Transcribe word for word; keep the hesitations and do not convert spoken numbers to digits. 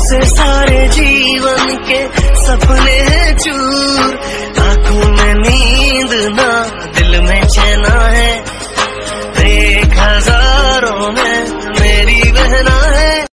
से सारे जीवन के सपने हैं चूर। आंखों में नींद ना, दिल में चैना है, एक हजारों में मेरी बहना